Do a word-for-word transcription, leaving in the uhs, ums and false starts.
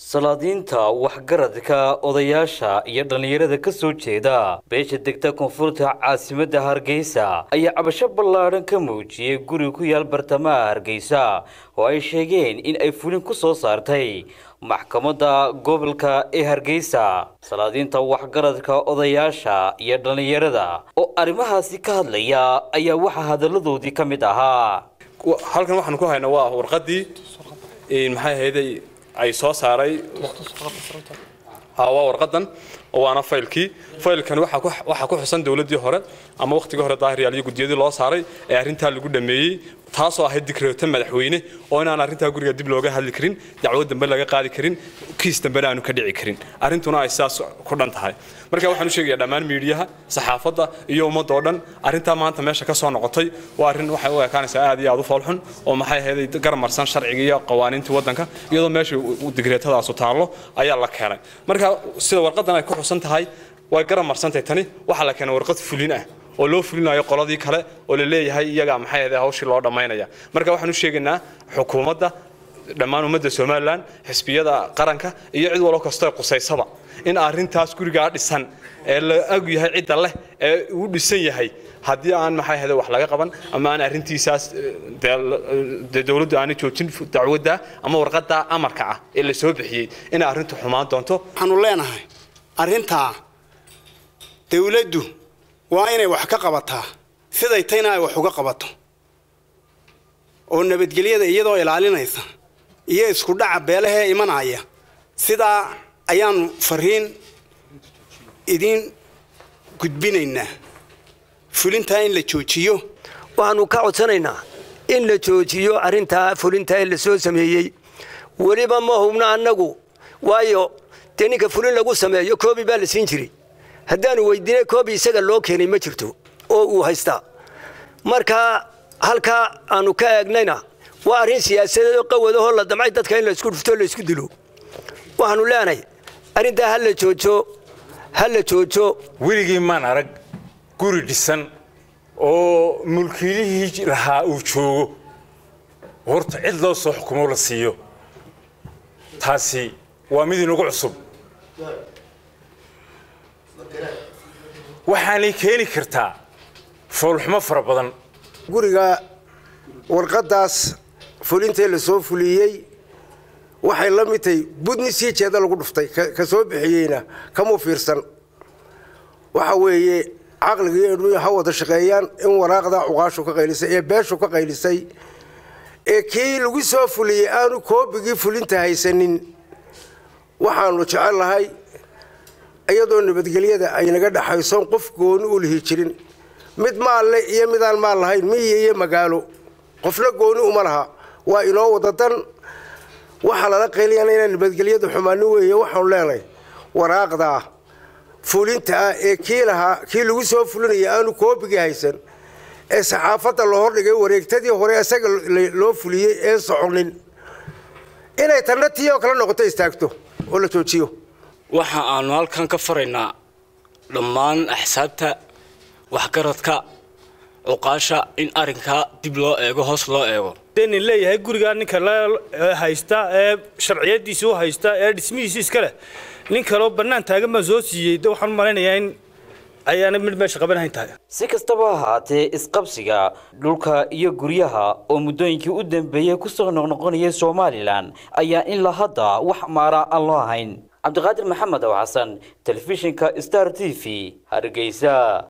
salaadiinta waxgaradka odayaasha iyo dhalinyarada ka soo jeeda beesha degta koonfurta caasimadda Hargeysa ayaa cabasho ballaaran ka muujiyay guri ku yaal bartamaha Hargeysa oo ay sheegeen in ay fulin ku soo saartay maxkamadda gobolka ee Hargeysa. salaadiinta waxgaradka odayaasha iyo dhalinyarada oo arrimahaasi ka hadlaya ayaa waxa hadaladoodii ka mid ahaa halkan waxaan ku haynaa waa warqadii in maxay ahayd ay soo saaray hawa warqadan oo ana faylkii faylkan waxa ku waxa ku xusan dawladii hore ama waqtiga hore daahir iyo gudiyadii loo saaray ee arinta lagu dhameeyay taasoo ahayd dikreeto madaxweyne oo inaan arinta guriga dib looga hadli karin dacwad dambe laga qaadi karin kiis dambe aanu ka dhici karin arintuna ay saas ku dhan tahay marka waxaan u sheegayaa dhamaan miidiyaha saxaafadda iyo ummadda oo dhan arinta maanta meesha ka soo noqotay waa arin waxa uu ekaanaysaa aad iyo aad u falxun oo maxay ahayd garmarsan sharciga iyo qawaaniinta wadanka iyadoo meesha dikreetadaas u taalo ayaa la keenay marka sida warqadan ay ku xusan tahay way garmarsantay tani waxa la keenay warqad fulin ah oo loo fulinayo qoladii kale oo la leeyahay iyaga maxay ahayd hawshii loo dhameynaya marka waxaan u sheegaynaa xukuumadda dhamaan ummadda Soomaaliland xisbiyada qaranka iyo cid walba kasta qusaysaba in arintaas guriga dhisan ee la og yahay cid leh ee uu dhisan yahay hadii aan maxay ahayd wax laga qaban ama aan arintiisaas dawladdu aan joojin dacwadda ama warqadda amarka ah ee la soo bixiyay in arintu xumaan doonto waxaan u leenahay arinta dawladdu waa inay wax ka qabataa siday tayna ay wax uga qabato oo nabadgelyada iyadoo ilaalinaysa iyo isku dhaca beelaha imanaya sida ayaan fariin idin gudbinaynaa fulinta in la joojiyo waxaanu ka codsanaynaa in la joojiyo arinta fulinta ee la soo sameeyay waliba ma hubna annagu waayo teninka fulin lagu sameeyo koobi baa la siin jiray haddaanu weydiinay koobi isaga loo keenay ma jirto oo uu haysta marka halka aanu ka eegnayna waa arin siyaasadeed oo qawad oo la damay dadka in la isku dhufto la isku dilo waxaanu leenahay arinta hal la joojo hal la joojo wiligii maan arag guri dhisan oo mulkiilihii lahaa uu joogo horta cid loo soo xukumo la siiyo taasi waa mid inagu cusub waxaanay keeni kartaa foolxumo fara badan guriga warqadaas fulinta la soo fuliyay waxay la mitay budni si jeeda lagu dhuftay ka soo bixiyayna kama fiirsan waxa weeye aqligeedu waxa wada shaqeeyaan in waraaqda uqaasho ka qaylisay ee beesho ka qaylisay ee kii lagu soo fuliyay aanu koobigii fulinta haysanin waxaanu jecelahay iyadoo nabadgelyada ay naga dhaxayso qof gooni u lihi jirin mid maal leh iyo mid aan maal lahayn miyi iyo magaalo qofna gooni uma laha waa inoo wadadan waxa la qeyliyana in nabadgelyadu xumaan weeye waxaan leenahay waraaqda fulinta ee kiilaha kii lagu soo fulinaya aanu koobigi haysan ee saxaafadda loo hordhigay wareegtadii hore asaga loo fuliyay ee soconin inay tanatiyo kala noqoto istaagto oo la joojiyo waxa aanu halkan ka faraynaa dhammaan axsaabta waxgaradka uqaasha in arinka dib loo eego hoos loo eego in leeyahay guriga ninka la haysta ee sharciyadiisa u haysta ee dhismihiisa iska leh nin kale oo banaan taagan ma soo siiyay waxaan maleynayaa in ayaana mid meesha qabanayn tahay si kastaba haatee isqabsiga dhulka iyo guryaha oo muddooyinkii u dambeeyay ku soo noqnoqonaya Soomaaliland ayaa in la hadda wax maara aan loo hayn. عبد القادر محمد أو حسن تلفزيون كا ستار تي في هرقيسا.